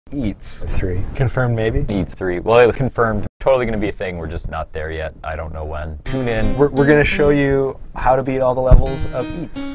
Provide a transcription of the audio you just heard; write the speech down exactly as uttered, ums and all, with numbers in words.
Eets. Three. Confirmed maybe? Eets three. Well, it was confirmed. Totally going to be a thing. We're just not there yet. I don't know when. Tune in. We're, we're going to show you how to beat all the levels of Eets.